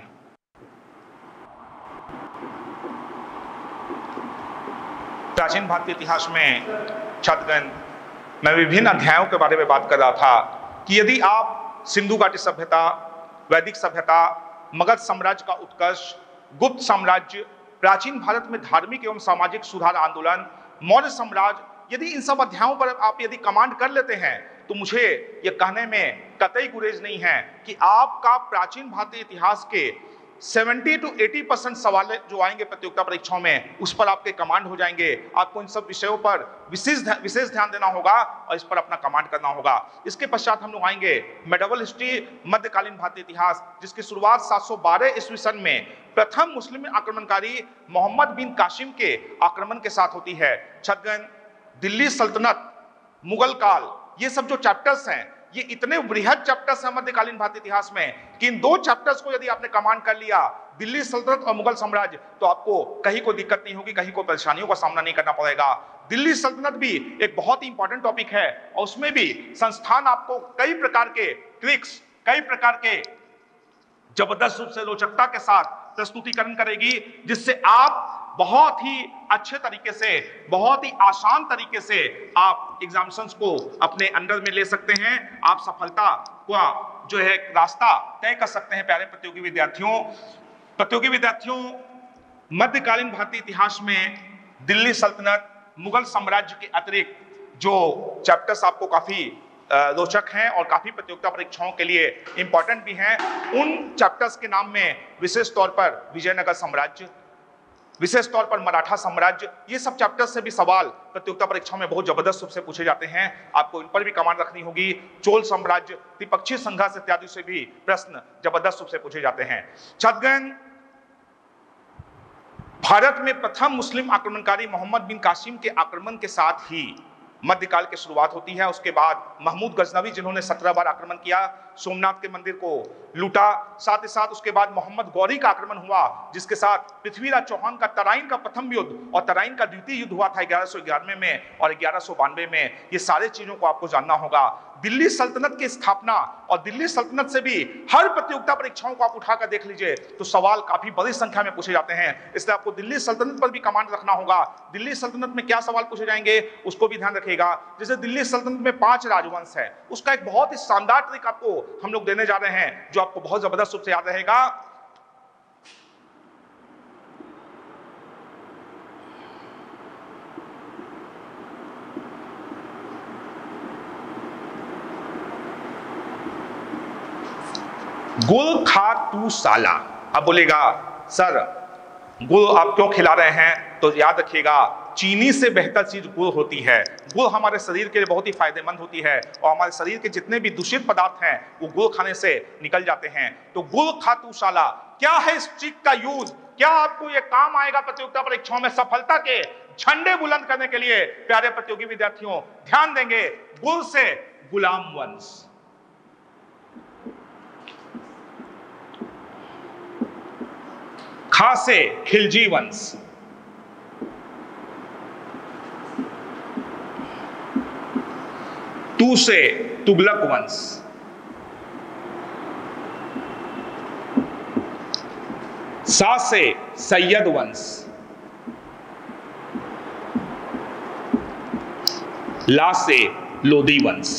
प्राचीन भारतीय इतिहास में छात्रगण, मैं विभिन्न अध्यायों के बारे में बात कर रहा था कि यदि आप सिंधु घाटी सभ्यता, वैदिक सभ्यता, मगध साम्राज्य का उत्कर्ष, गुप्त साम्राज्य, प्राचीन भारत में धार्मिक एवं सामाजिक सुधार आंदोलन, मौर्य साम्राज्य, यदि इन सब अध्यायों पर आप यदि कमांड कर लेते हैं तो मुझे यह कहने में कतई गुरेज नहीं है कि आपका प्राचीन भारतीय इतिहास के 70 to 80% सवाल जो आएंगे प्रतियोगिता परीक्षाओं में, उस पर आपके कमांड हो जाएंगे। आपको इन सब विषयों पर विशेष ध्यान देना होगा और इस पर अपना कमांड करना होगा। इसके पश्चात हम लोग आएंगे मेडिवल हिस्ट्री, मध्यकालीन भारतीय इतिहास, जिसकी शुरुआत 712 ईस्वी सन में प्रथम मुस्लिम आक्रमणकारी मोहम्मद बिन कासिम के आक्रमण के साथ होती है। छात्रगण, दिल्ली सल्तनत, मुगल काल, ये सब जो चैप्टर्स हैं, ये इतने बृहद चैप्टर्स हैं मध्यकालीन भारतीय इतिहास में कि इन 2 चैप्टर्स को यदि आपने कमांड कर लिया, दिल्ली सल्तनत और मुगल साम्राज्य, तो आपको कहीं को दिक्कत नहीं होगी, कहीं को परेशानियों का सामना नहीं करना पड़ेगा। दिल्ली सल्तनत भी एक बहुत ही इंपॉर्टेंट टॉपिक है और उसमें भी संस्थान आपको कई प्रकार के ट्रिक्स, कई प्रकार के जबरदस्त रूप से रोचकता के साथ प्रस्तुतिकरण करेगी, जिससे आप बहुत ही अच्छे तरीके से, बहुत ही आसान तरीके से आप एग्जामिनेशंस को अपने अंडर में ले सकते हैं। आप सफलता का जो है रास्ता तय कर सकते हैं। प्यारे प्रतियोगी विद्यार्थियों, मध्यकालीन भारतीय इतिहास में दिल्ली सल्तनत, मुगल साम्राज्य के अतिरिक्त जो चैप्टर्स आपको काफी रोचक हैं और काफी प्रतियोगिता परीक्षाओं के लिए इंपॉर्टेंट भी हैं, उन चैप्टर्स के नाम में विशेष तौर पर विजयनगर साम्राज्य, विशेष तौर पर मराठा साम्राज्य, ये सब चैप्टर से भी सवाल प्रतियोगिता परीक्षाओं में बहुत जबरदस्त रूप से पूछे जाते हैं। आपको इन पर भी कमांड रखनी होगी। चोल साम्राज्य, त्रिपक्षीय संघर्ष इत्यादि से भी प्रश्न जबरदस्त रूप से पूछे जाते हैं। छात्रगण, भारत में प्रथम मुस्लिम आक्रमणकारी मोहम्मद बिन कासिम के आक्रमण के साथ ही मध्यकाल की शुरुआत होती है। उसके बाद महमूद गजनवी, जिन्होंने 17 बार आक्रमण किया, सोमनाथ के मंदिर को लूटा, साथ ही साथ उसके बाद मोहम्मद गौरी का आक्रमण हुआ, जिसके साथ पृथ्वीराज चौहान का तराइन का प्रथम युद्ध और तराइन का द्वितीय युद्ध हुआ था 1191 में और 1192 में। ये सारे चीजों को आपको जानना होगा। दिल्ली सल्तनत की स्थापना और दिल्ली सल्तनत से भी हर प्रतियोगिता परीक्षाओं को आप उठाकर देख लीजिए तो सवाल काफी बड़ी संख्या में पूछे जाते हैं, इसलिए आपको दिल्ली सल्तनत पर भी कमांड रखना होगा। दिल्ली सल्तनत में क्या सवाल पूछे जाएंगे उसको भी ध्यान रखिएगा। जैसे दिल्ली सल्तनत में 5 राजवंश है, उसका एक बहुत ही शानदार ट्रिक आपको हम लोग देने जा रहे हैं जो आपको बहुत जबरदस्त रूप से याद रहेगा। गुल खा तू साला। अब बोलेगा सर गुल आप क्यों खिला रहे हैं, तो याद रखिएगा चीनी से बेहतर चीज गुड़ होती है। गुड़ हमारे शरीर के लिए बहुत ही फायदेमंद होती है और हमारे शरीर के जितने भी दूषित पदार्थ हैं वो गुड़ खाने से निकल जाते हैं। तो गुड़ खा तू साला, क्या है इस ट्रिक का यूज, क्या आपको ये काम आएगा प्रतियोगिता परीक्षाओं में सफलता के झंडे बुलंद करने के लिए? प्यारे प्रतियोगी विद्यार्थियों ध्यान देंगे। गुड़ से गुलाम वंश, खा से खिलजी वंश, तू से तुगलक वंश, सा से सैयद वंश, ला से लोदी वंश।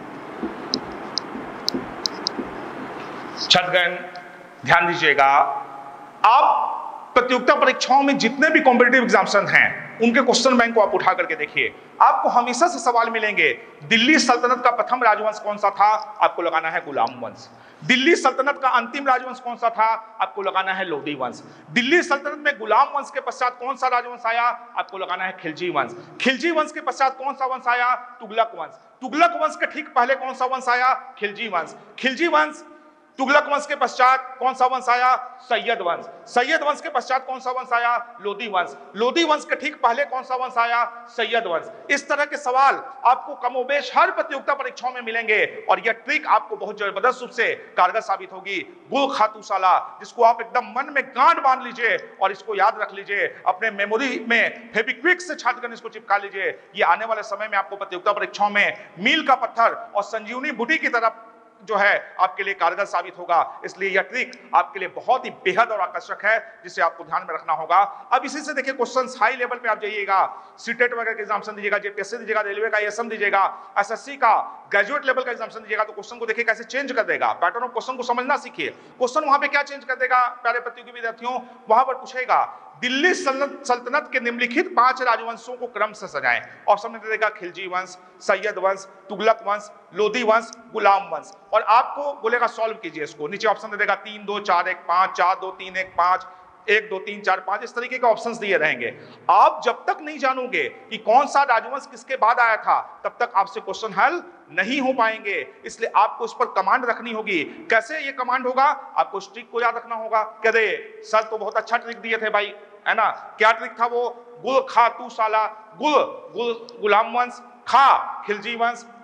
छात्रगण ध्यान दीजिएगा, आप प्रतियोगिता परीक्षाओं में जितने भी कॉम्पिटिटिव एग्जामिनेशन हैं उनके क्वेश्चन बैंक को आप उठा करके देखिए, आपको हमेशा से सवाल मिलेंगे। दिल्ली सल्तनत का प्रथम राजवंश कौन सा था? आपको लगाना है गुलाम वंश। दिल्ली सल्तनत का अंतिम राजवंश कौन सा था? आपको लगाना है लोदी वंश। दिल्ली सल्तनत में गुलाम वंश के पश्चात कौन सा राजवंश आया? आपको लगाना है खिलजी वंश। खिलजी वंश के पश्चात कौन सा वंश आया? तुगलक वंश। तुगलक वंश के ठीक पहले कौन सा वंश आया? खिलजी वंश। खिलजी वंश तुगलक वंश के पश्चात कौन सा वंश आया? सैयद वंश। सैयद वंश के पश्चात कौन सा वंश आया? लोदी वंश। लोदी वंश के ठीक पहले कौन सा वंश आया? सैयद वंश। इस तरह के सवाल आपको कमोबेश हर प्रतियोगिता परीक्षाओं में मिलेंगे और यह ट्रिक आपको बहुत जबरदस्त रूप से कारगर साबित होगी। गुल खातू साला, जिसको आप एकदम मन में गांठ बांध लीजिए और इसको याद रख लीजिए, अपने मेमोरी में फेविक्विक से छात्रगण इसको चिपका लीजिए। ये आने वाले समय में आपको प्रतियोगिता परीक्षाओं में मील का पत्थर और संजीवनी बूटी की तरफ जो है आपके लिए कारगर साबित होगा। इसलिए यह ट्रिक आपके लिए बहुत ही बेहद और आकर्षक है जिसे आपको ध्यान में रखना होगा। अब इसी से देखिए क्वेश्चंस हाई लेवल पे आप जाइएगा, सीटेट वगैरह का एग्जामिनेशन दीजिएगा, जेपीएससी दीजिएगा, रेलवे का एएसएम दीजिएगा, एसएससी का ग्रेजुएट लेवल का एग्जामिनेशन दीजिएगा, तो क्वेश्चन को देखिए कैसे चेंज कर देगा। पैटर्न ऑफ क्वेश्चन को समझना सीखिए। क्वेश्चन वहां पे क्या चेंज कर देगा प्यारे प्रतियोगी विद्यार्थियों? वहां पर पूछेगा दिल्ली सल्तनत के निम्नलिखित 5 राजवंशों को क्रम से सजाएं। ऑप्शन में दे देगा खिलजी वंश, सैयद वंश, तुगलक वंश, लोदी वंश, गुलाम वंश, और आपको बोलेगा सॉल्व कीजिए इसको। नीचे ऑप्शन दे देगा 3 2 4 1 5, 4 2 3 1 5, 1 2 3 4 5, इस तरीके के ऑप्शंस दिए रहेंगे। आप जब तक नहीं जानोगे कि कौन सा राजवंश किसके बाद आया था तब तक आपसे क्वेश्चन हल नहीं हो पाएंगे। इसलिए आपको इस पर कमांड रखनी होगी। कैसे ये कमांड होगा? आपको इस ट्रिक को याद रखना होगा। कह दे सर तो बहुत अच्छा ट्रिक दिए थे भाई, है ना? क्या ट्रिक था वो? गुल खा तू साला। गुल गुलाम वंश, खा खिलजी वंश,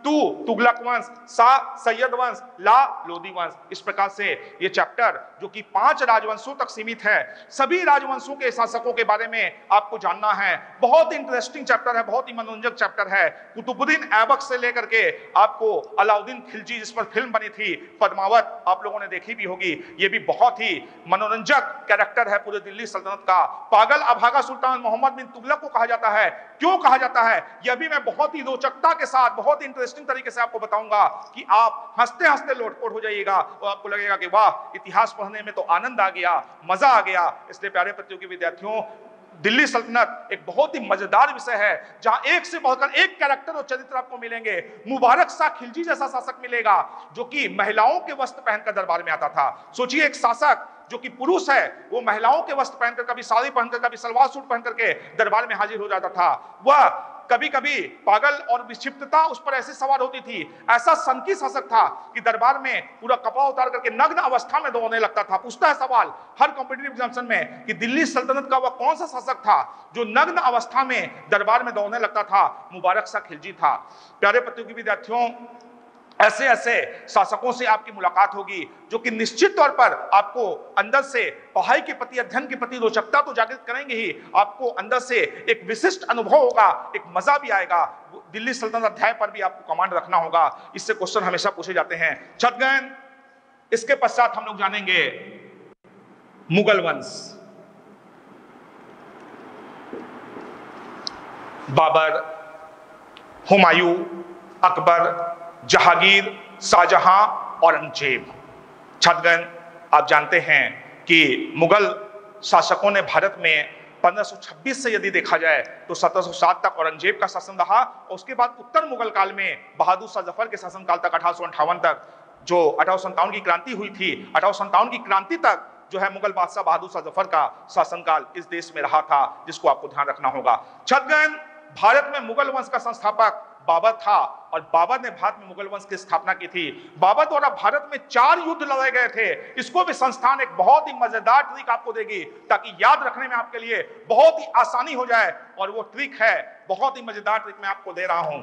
तू तुगलक वंश, सा सैयद वंश, ला लोदी वंश। इस प्रकार से ये चैप्टर जो कि 5 राजवंशों तक सीमित है, सभी राजवंशों के शासकों के बारे में आपको जानना है। बहुत इंटरेस्टिंग चैप्टर है, बहुत ही मनोरंजक चैप्टर है। कुतुबुद्दीन ऐबक से लेकर के आपको अलाउद्दीन खिलजी, जिस पर फिल्म बनी थी पद्मावत, आप लोगों ने देखी भी होगी, ये भी बहुत ही मनोरंजक कैरेक्टर है पूरे दिल्ली सल्तनत का। पागल अभागा सुल्तान मोहम्मद बिन तुगलक को कहा जाता है। क्यों कहा जाता है यह भी मैं बहुत ही रोचकता के साथ, बहुत ही इंटरेस्टिंग तरीके से आपको बताऊंगा कि आप हंसते हंसते लोटपोट हो जाइएगा और आपको लगेगा कि वाह, इतिहास पढ़ने में तो आनंद आ गया, मजा आ गया। इसलिए प्यारे प्रतियोगी विद्यार्थियों, दिल्ली सल्तनत एक बहुत ही मजेदार विषय है जहां एक से बढ़कर एक कैरेक्टर और चरित्र आपको मिलेंगे। मुबारक शाह खिलजी जैसा शासक मिलेगा जो कि महिलाओं के वस्त्र पहनकर दरबार में आता था। सोचिए, एक शासक जो कि पुरुष है वो महिलाओं के वस्त्र पहनकर, कभी साड़ी पहनकर, कभी सलवार सूट पहनकर के दरबार में हाजिर हो जाता था। वह कभी कभी पागल और विक्षिप्तता उस पर ऐसी सवार होती थी, ऐसा सनकी शासक था कि दरबार में पूरा कपड़ा उतार करके नग्न अवस्था में दौड़ने लगता था। पूछता है सवाल हर कॉम्पिटिटिव एग्जामिनेशन में कि दिल्ली सल्तनत का वह कौन सा शासक था जो नग्न अवस्था में दरबार में दौड़ने लगता था? मुबारक शाह खिलजी था। प्यारे प्रतियोगी विद्यार्थियों, ऐसे ऐसे शासकों से आपकी मुलाकात होगी जो कि निश्चित तौर पर आपको अंदर से पढ़ाई के प्रति, अध्ययन के प्रति रोचकता तो जागृत करेंगे ही, आपको अंदर से एक विशिष्ट अनुभव होगा, एक मजा भी आएगा। दिल्ली सल्तनत अध्याय पर भी आपको कमांड रखना होगा, इससे क्वेश्चन हमेशा पूछे जाते हैं। छठगन, इसके पश्चात हम लोग जानेंगे मुगल वंश। बाबर, हुमायूं, अकबर, जहांगीर, शाहजहां, औरंगजेब। छठगन, आप जानते हैं कि मुगल शासकों ने भारत में 1526 से यदि देखा जाए तो 1707 तक औरंगजेब का शासन रहा, और उसके बाद उत्तर मुगल काल में बहादुर शाह जफर के शासनकाल तक 1858 तक, जो 1857 की क्रांति हुई थी, 1857 की क्रांति तक जो है मुगल बादशाह बहादुर शाह जफर का शासनकाल इस देश में रहा था, जिसको आपको ध्यान रखना होगा। छठगन, भारत में मुगल वंश का संस्थापक बाबर था और बाबर ने भारत में मुगल वंश की स्थापना की थी। बाबर द्वारा भारत में 4 युद्ध लड़े गए थे। इसको भी संस्थान एक बहुत ही मजेदार ट्रिक आपको देगी ताकि याद रखने में आपके लिए बहुत ही आसानी हो जाए, और वो ट्रिक है, बहुत ही मजेदार ट्रिक मैं आपको दे रहा हूं।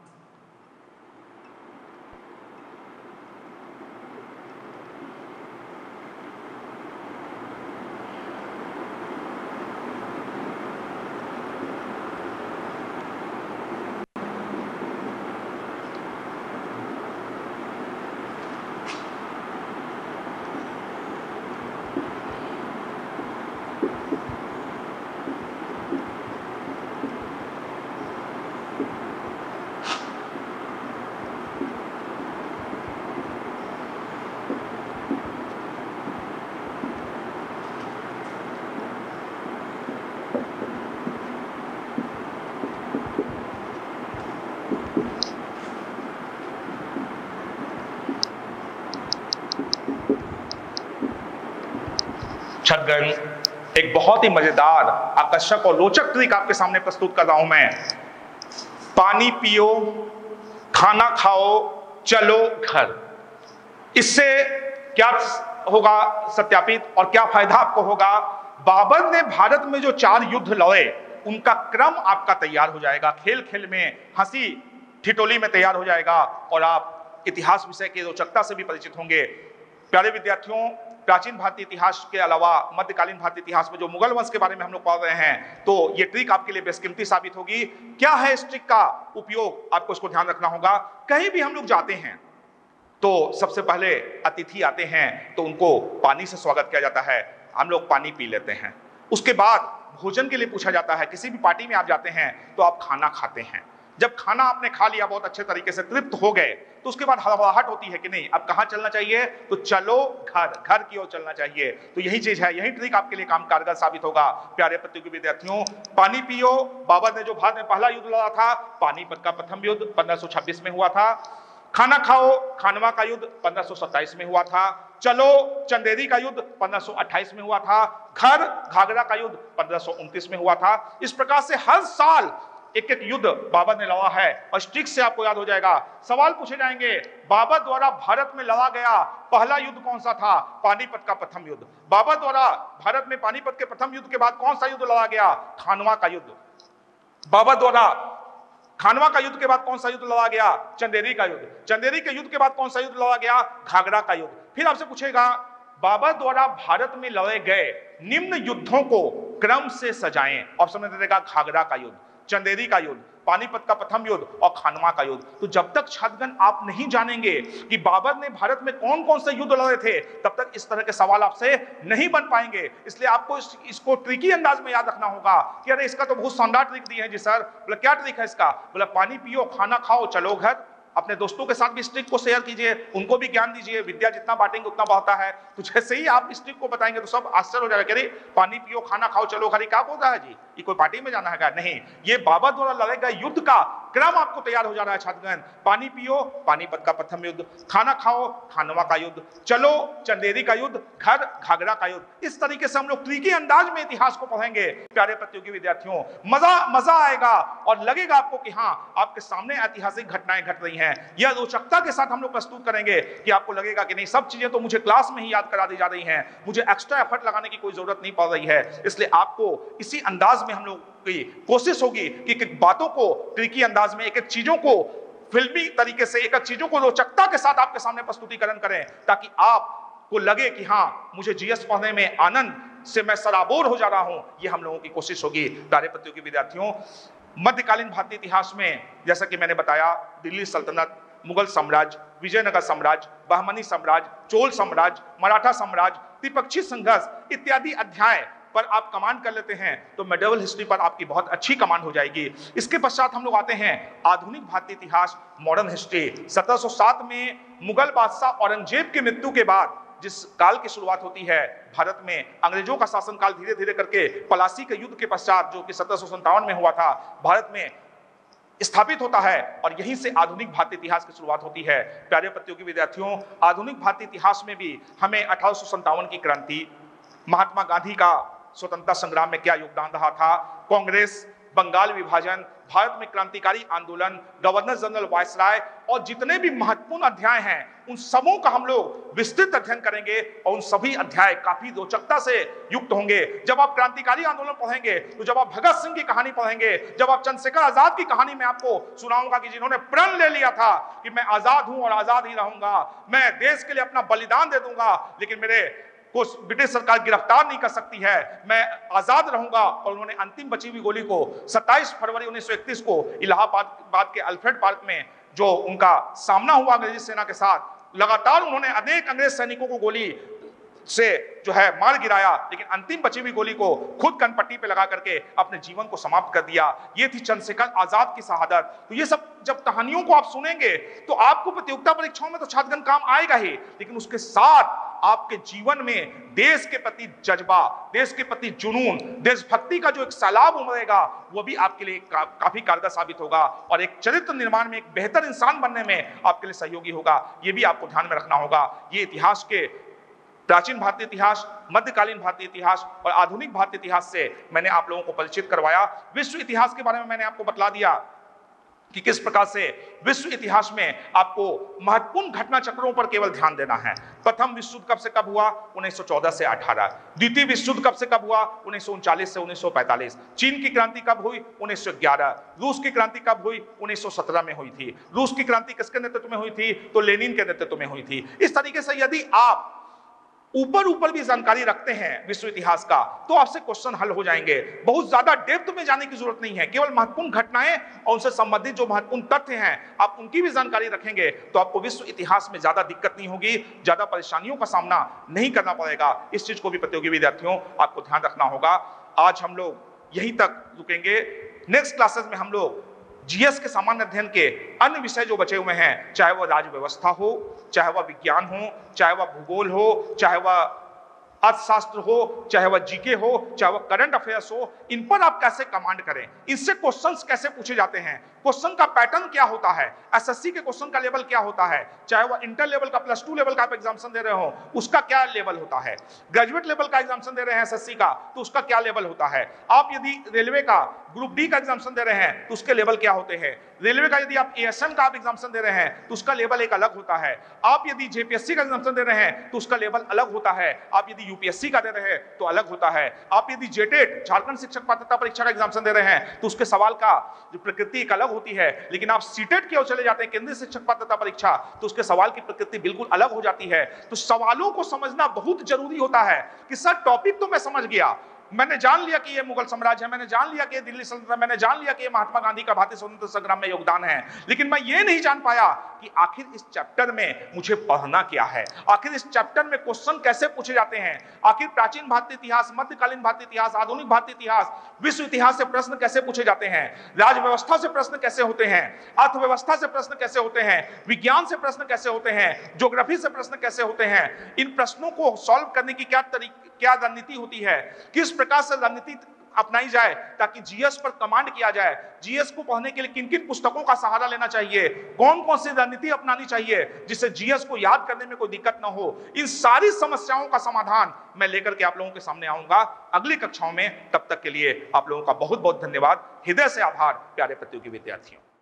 छठगन, एक बहुत ही मजेदार, आकर्षक और रोचक ट्रिक आपके सामने प्रस्तुत कर रहा हूं मैं। पानी पियो, खाना खाओ, चलो घर। इससे क्या होगा सत्यापित और क्या फायदा आपको होगा? बाबर ने भारत में जो 4 युद्ध लड़े उनका क्रम आपका तैयार हो जाएगा, खेल खेल में, हंसी ठिठोली में तैयार हो जाएगा, और आप इतिहास विषय की रोचकता से भी परिचित होंगे। प्यारे विद्यार्थियों, प्राचीन भारतीय इतिहास के अलावा मध्यकालीन भारतीय इतिहास में जो मुगल वंश के बारे में हम लोग पढ़ रहे हैं, तो ये ट्रिक आपके लिए बेशकीमती साबित होगी। क्या है इस ट्रिक का उपयोग, आपको इसको ध्यान रखना होगा। कहीं भी हम लोग जाते हैं तो सबसे पहले अतिथि आते हैं तो उनको पानी से स्वागत किया जाता है, हम लोग पानी पी लेते हैं। उसके बाद भोजन के लिए पूछा जाता है। किसी भी पार्टी में आप जाते हैं तो आप खाना खाते हैं। जब खाना आपने खा लिया, बहुत अच्छे तरीके से तृप्त हो गए, तो उसके बाद हड़बड़ाहट होती है कि नहीं, अब कहाँ चलना चाहिए? तो चलो घर, घर की ओर चलना चाहिए। तो यही चीज है, यही ट्रिक आपके लिए काम कारगर साबित होगा। प्यारे प्रतियोगी विद्यार्थियों, पानी पियो। बाबर ने जो भारत में पहला युद्ध लड़ा था, पानीपत का प्रथम युद्ध 1526 में हुआ था। खाना खाओ, खानवा का युद्ध 1527 में हुआ था। चलो, चंदेरी का युद्ध 1528 में हुआ था। घर, घाघरा का युद्ध 1529 में हुआ था। इस प्रकार से हर साल एक एक युद्ध बाबर ने लड़ा है, और स्ट्रिक से आपको याद हो जाएगा। सवाल पूछे जाएंगे, बाबर द्वारा भारत में लड़ा गया पहला युद्ध कौन सा था? पानीपत का प्रथम युद्ध। बाबर द्वारा भारत में पानीपत के प्रथम युद्ध के बाद कौन सा युद्ध लड़ा गया? खानवा का युद्ध। बाबर द्वारा खानवा का युद्ध के बाद कौन सा युद्ध लड़ा गया? चंदेरी का युद्ध। चंदेरी के युद्ध के बाद कौन सा युद्ध लड़ा गया? घाघरा का युद्ध। फिर आपसे पूछेगा बाबर द्वारा भारत में लड़े गए निम्न युद्धों को क्रम से सजाएं। ऑप्शन में दे देगा घाघरा का युद्ध, चंदेरी का युद्ध, पानीपत का प्रथम युद्ध और खानवा का युद्ध। तो जब तक छात्रगण आप नहीं जानेंगे कि बाबर ने भारत में कौन कौन से युद्ध लड़े थे, तब तक इस तरह के सवाल आपसे नहीं बन पाएंगे। इसलिए आपको इसको ट्रिकी अंदाज में याद रखना होगा कि अरे इसका तो बहुत शानदार ट्रिक दी है जी सर। बोला क्या ट्रिक है इसका? बोला पानी पियो, खाना खाओ, चलो घर। अपने दोस्तों के साथ भी इस ट्रिक को शेयर कीजिए, उनको भी ज्ञान दीजिए। विद्या जितना बांटेंगे उतना बढ़ता है। तो जैसे ही आप इस ट्रिक को बताएंगे तो सब आश्चर्य हो जाएगा, अरे पानी पियो, खाना खाओ, चलो घर। क्या बोल रहा है जी? ये कोई पार्टी में जाना है क्या? नहीं, ये बाबर द्वारा लड़े गए युद्ध का क्रम आपको तैयार हो जा रहा है छात्रगण। पानी पियो, पानीपत का प्रथम युद्ध, खाना खाओ, खानवा का युद्ध, चलो, चंदेरी का युद्ध, घर, घाघरा का युद्ध। इस तरीके से हम लोग ट्रिकी अंदाज में इतिहास को पढ़ेंगे। प्यारे प्रतियोगी विद्यार्थियों, मजा आएगा और लगेगा आपको कि हाँ, आपके सामने ऐतिहासिक घटनाएं घट रही हैं। यह रोचकता के साथ हम लोग प्रस्तुत करेंगे कि आपको लगेगा कि नहीं, सब चीजें तो मुझे क्लास में ही याद करा दी जा रही हैं, मुझे एक्स्ट्रा एफर्ट लगाने की कोई जरूरत नहीं पड़ रही है। इसलिए आपको इसी अंदाज में हम लोग की कोशिश होगी कि एक बातों को ट्रिकी अंदाज में, एक एक चीजों को फिल्मी तरीके से, एक एक चीजों को रोचकता के साथ आपके सामने प्रस्तुतिकरण करें, ताकि आपको लगे कि हाँ, मुझे जीएस पढ़ने में आनंद से मैं सराबोर हो जा रहा हूं। ये हम लोगों की कोशिश होगी। प्यारे प्रतियोगी विद्यार्थियों, मध्यकालीन भारतीय इतिहास में जैसा कि मैंने बताया, दिल्ली सल्तनत, मुगल साम्राज्य, विजयनगर साम्राज्य, बहमनी साम्राज्य, चोल साम्राज्य, मराठा साम्राज्य, त्रिपक्षीय संघर्ष इत्यादि अध्याय पर आप कमांड कर लेते हैं तो मेडिवल हिस्ट्री पर आपकी बहुत अच्छी कमांड हो जाएगी। इसके पश्चात हम लोग आते हैं आधुनिक भारतीय इतिहास, मॉडर्न हिस्ट्री। 1707 में मुगल बादशाह औरंगजेब की मृत्यु के बाद जिस काल की शुरुआत होती है, भारत में अंग्रेजों का शासनकाल धीरे धीरे करके पलासी के युद्ध के पश्चात, जो कि 1757 में हुआ था, भारत में स्थापित होता है और यहीं से आधुनिक भारतीय इतिहास की शुरुआत होती है। प्यारे प्रतियोगी विद्यार्थियों, आधुनिक भारतीय इतिहास में भी हमें 1857 की क्रांति, महात्मा गांधी का स्वतंत्रता संग्राम में क्या योगदान रहा था, कांग्रेस, बंगाल विभाजन, भारत में क्रांतिकारी आंदोलन, गवर्नर जनरल वायसराय और जितने भी महत्वपूर्ण अध्याय हैं, उन सबों का हम लोग विस्तृत अध्ययन करेंगे और उन सभी अध्याय काफी रोचकता से युक्त होंगे। जब आप क्रांतिकारी आंदोलन पढ़ेंगे, तो जब आप भगत सिंह की कहानी पढ़ेंगे, जब आप चंद्रशेखर आजाद की कहानी में आपको सुनाऊंगा कि जिन्होंने प्रण ले लिया था कि मैं आजाद हूं और आजाद ही रहूंगा, मैं देश के लिए अपना बलिदान दे दूंगा, लेकिन मेरे को ब्रिटिश सरकार गिरफ्तार नहीं कर सकती है, मैं आजाद रहूंगा। और उन्होंने अंतिम बची हुई गोली को 27 फरवरी 1931 को इलाहाबाद के अल्फ्रेड पार्क में जो उनका सामना हुआ अंग्रेजी सेना के साथ, लगातार उन्होंने अनेक अंग्रेज सैनिकों को गोली से जो है मार गिराया, लेकिन अंतिम बची हुई गोली को खुद कनपट्टी पे लगा करके अपने जीवन को समाप्त कर दिया। ये थी चंद्रशेखर आजाद की शहादत। तो ये सब जब कहानियों को आप सुनेंगे तो आपको प्रतियोगिता परीक्षाओं में तो छात्रगण काम आएगा ही, लेकिन उसके साथ आपके जीवन में देश के प्रति जज्बा, देश के प्रति जुनून, देशभक्ति का जो एक सैलाब उमड़ेगा, वो भी आपके लिए काफी कारगर साबित होगा और एक चरित्र निर्माण में, एक बेहतर इंसान बनने में आपके लिए सहयोगी होगा। ये भी आपको ध्यान में रखना होगा। ये इतिहास के प्राचीन भारतीय इतिहास, मध्यकालीन भारतीय इतिहास और आधुनिक भारतीय इतिहास से मैंने आप लोगों को परिचित करवाया। विश्व इतिहास के बारे में मैंने आपको बतला दिया कि किस प्रकार से विश्व इतिहास में आपको महत्वपूर्ण घटना चक्रों पर केवल ध्यान देना है। प्रथम विश्व युद्ध कब से कब हुआ? 1914 से 18। द्वितीय विश्व युद्ध कब से कब हुआ? 1939 से 1945। चीन की क्रांति कब हुई? 1911। रूस की क्रांति कब हुई? 1917 में हुई थी। रूस की क्रांति किसके नेतृत्व में हुई थी? तो लेनिन के नेतृत्व में हुई थी। इस तरीके से यदि आप ऊपर भी जानकारी रखते हैं विश्व इतिहास का, तो आपसे क्वेश्चन हल हो जाएंगे। बहुत ज्यादा डेप्थ में जाने की जरूरत नहीं है, केवल महत्वपूर्ण घटनाएं और उनसे संबंधित जो महत्वपूर्ण तथ्य हैं, आप उनकी भी जानकारी रखेंगे तो आपको विश्व इतिहास में ज्यादा दिक्कत नहीं होगी, ज्यादा परेशानियों का सामना नहीं करना पड़ेगा। इस चीज को भी प्रतियोगी विद्यार्थियों आपको ध्यान रखना होगा। आज हम लोग यहीं तक रुकेंगे। नेक्स्ट क्लासेस में हम लोग जीएस के सामान्य अध्ययन के अन्य विषय जो बचे हुए हैं, चाहे वह राज्य व्यवस्था हो, चाहे वह विज्ञान हो, चाहे वह भूगोल हो, चाहे वह अर्थशास्त्र हो, चाहे वह जीके हो, चाहे वह करंट अफेयर्स हो, इन पर आप कैसे कमांड करें, इनसे क्वेश्चंस कैसे पूछे जाते हैं, क्वेश्चन का पैटर्न क्या होता है, एसएससी के क्वेश्चन का लेवल क्या होता है, चाहे वह इंटर लेवल का +2 लेवल का आप एग्जामिनेशन दे रहे हो उसका क्या लेवल होता है, ग्रेजुएट लेवल का एग्जामिनेशन दे रहे हैं एसएससी का तो उसका क्या लेवल होता है, आप यदि रेलवे का ग्रुप डी का एग्जामिनेशन दे रहे हैं तो उसके लेवल क्या होते हैं, रेलवे का यदि आप एएसएम का आप एग्जामिनेशन दे रहे हैं तो उसका लेवल एक अलग होता है, आप यदि जेपीएससी का एग्जामिनेशन दे रहे हैं तो उसका लेवल अलग होता है, आप यदि यूपीएससी का दे रहे हैं तो अलग होता है, आप यदि जेटेट झारखंड शिक्षक पात्रता परीक्षा का एग्जामिनेशन दे रहे हैं तो उसके सवाल का जो प्रकृति एक अलग होती है, लेकिन आप सीटेट की ओर चले जाते हैं, केंद्रीय शिक्षक पात्रता परीक्षा, तो उसके सवाल की प्रकृति बिल्कुल अलग हो जाती है। तो सवालों को समझना बहुत जरूरी होता है कि सर टॉपिक तो मैं समझ गया, मैंने जान लिया कि ये मुगल साम्राज्य है, मैंने जान लिया कि ये दिल्ली सल्तनत, मैंने जान लिया कि ये महात्मा गांधी का भारतीय स्वतंत्रता संग्राम में योगदान है, लेकिन मैं ये नहीं जान पाया कि आखिर इस चैप्टर में मुझे पढ़ना क्या है, आखिर इस चैप्टर में क्वेश्चन कैसे पूछे जाते हैं, आखिर प्राचीन भारतीय इतिहास, मध्यकालीन भारतीय इतिहास, आधुनिक भारतीय इतिहास, विश्व इतिहास से प्रश्न कैसे पूछे जाते हैं, राज व्यवस्था से प्रश्न कैसे होते हैं, अर्थव्यवस्था से प्रश्न कैसे होते हैं, विज्ञान से प्रश्न कैसे होते हैं, ज्योग्राफी से प्रश्न कैसे होते हैं। इन प्रश्नों को सॉल्व करने की क्या रणनीति होती है, किस प्रकार से रणनीति अपनाई जाए ताकि जीएस पर कमांड किया जाए, जीएस को पढ़ने के लिए किन किन पुस्तकों का सहारा लेना चाहिए, कौन कौन सी रणनीति अपनानी चाहिए जिससे जीएस को याद करने में कोई दिक्कत ना हो, इन सारी समस्याओं का समाधान मैं लेकर के आप लोगों के सामने आऊंगा अगली कक्षाओं में। तब तक के लिए आप लोगों का बहुत बहुत धन्यवाद, हृदय से आभार प्यारे प्रतियोगी विद्यार्थियों।